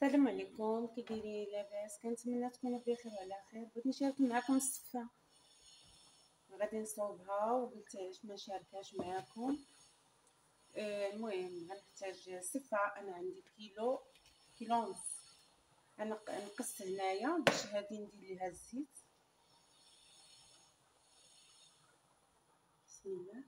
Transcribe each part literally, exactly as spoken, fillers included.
السلام عليكم، كي دايرين؟ لاباس؟ كنتمنى تكونوا بخير وعلى خير. بغيت نشارك معكم الصفه، غادي نصاوبها وقلت علاش ما نشاركهاش معكم. آه المهم غنحتاج صفه. انا عندي كيلو كيلو ونص. انا نقص هنايا باش هادي ندير ليها الزيت. بسم الله.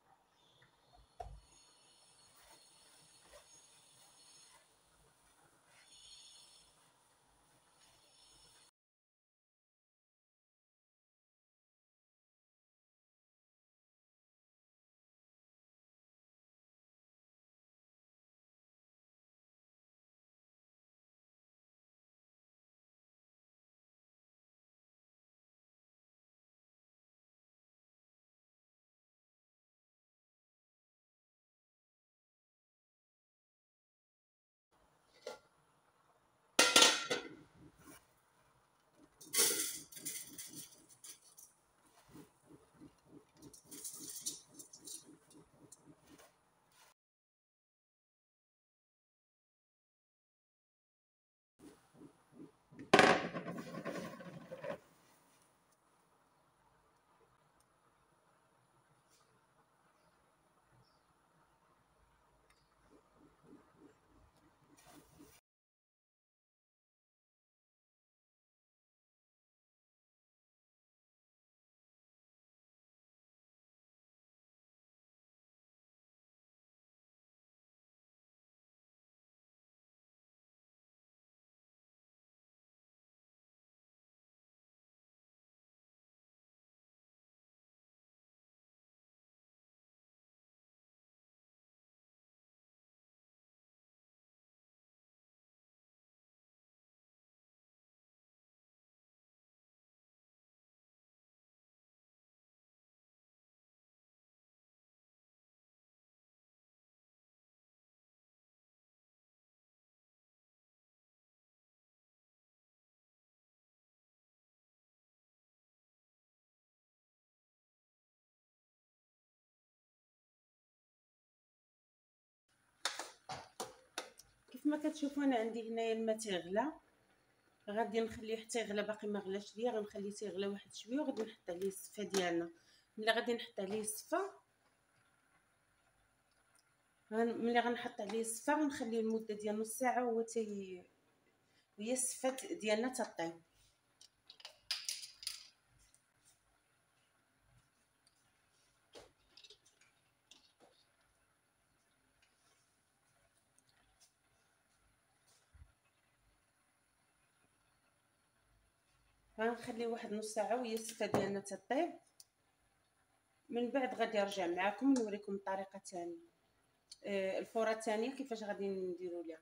كيف ما كتشوفوا انا عندي هنايا الماء تيغلى. غادي نخليه حتى يغلى، باقي ما غلاش ليا، غنخليه تيغلى واحد شويه وغادي نحط عليه الصفه ديالنا. ملي غادي نحط عليه الصفه ملي غنحط عليه الصفه غنخليه المده ديال نص ساعه وهو تي وهي الصفه ديالنا تطيب. غنخليه واحد نص ساعه وهي الصفه ديالنا تطيب. من بعد غادي نرجع معكم نوريكم الطريقه الثانيه، آه الفوره الثانيه كيفاش غادي نديروا ليها.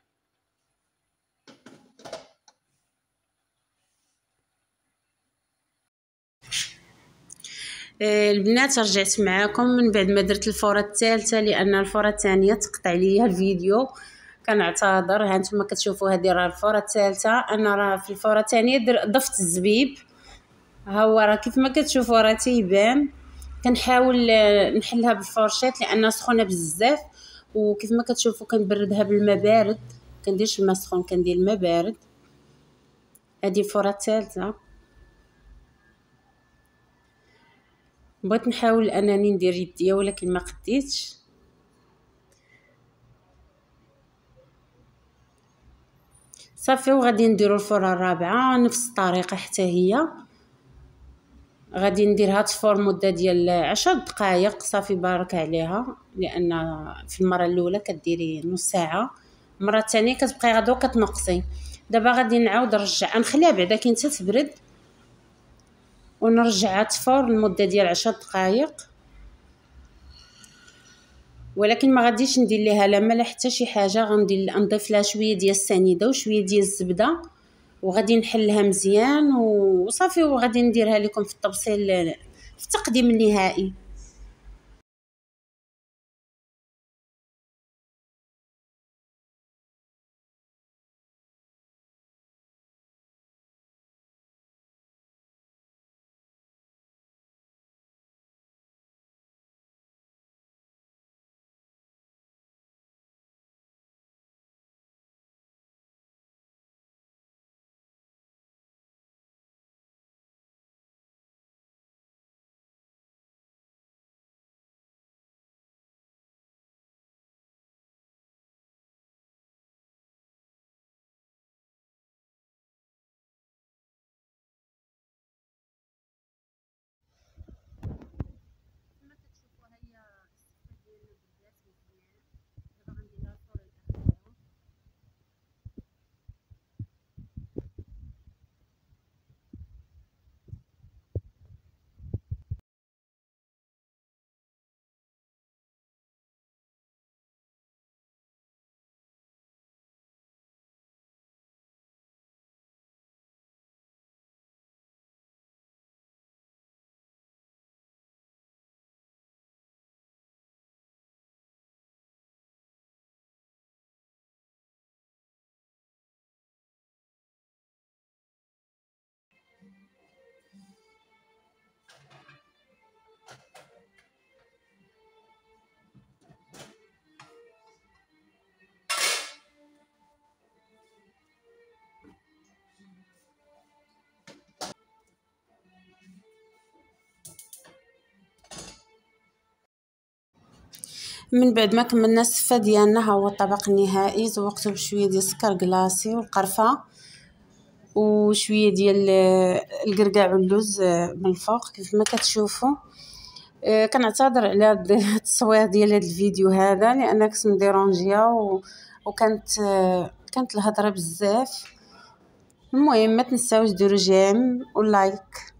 البنات رجعت معاكم من بعد ما درت الفوره الثالثه، لان الفوره الثانيه تقطع ليا الفيديو، كنعتذر. ها نتوما كتشوفوا هذه راه الفوره الثالثه. انا راه في الفوره الثانيه ضفت الزبيب، ها هو راه كيف ما كتشوفوا راه تيبان. كنحاول نحلها بالفرشيط لانها سخونه بزاف، وكيف ما كتشوفوا كنبردها بالماء بارد، كنديرش الماء سخون، كندير الماء بارد. هذه الفوره الثالثه. بغيت نحاول انني ندير يديا ولكن ما قديتش. صافي وغادي نديرو الفوره الرابعه نفس الطريقه حتى هي. غادي نديرها تفور مده ديال عشر دقائق صافي. بارك عليها، لان في المره الاولى كديري نص ساعه، المره الثانيه كتبقاي غدوه كتنقصي. دابا غادي نعاود نرجع نخليها بعدا كي تتبرد ونرجعها تفور لمده ديال عشر دقائق. ولكن ما غاديش ندير ليها لا ماء لا حتى شي حاجه. غندير نضيف لها شويه ديال السنيده وشويه ديال الزبده، وغادي نحلها مزيان وصافي. وغادي نديرها لكم في التبصيل في التقديم النهائي. من بعد ما كملنا السفه ديالنا، ها هو الطبق النهائي. زوقته بشويه ديال السكر كلاصي والقرفه وشويه ديال القرقاع واللوز من الفوق كيف ما كتشوفوا. كنعتذر على التصوير ديال هذا الفيديو هذا لان كنت مديرونجيه وكانت كانت الهضره بزاف. المهم ما تنساوش ديروا جيم ولايك.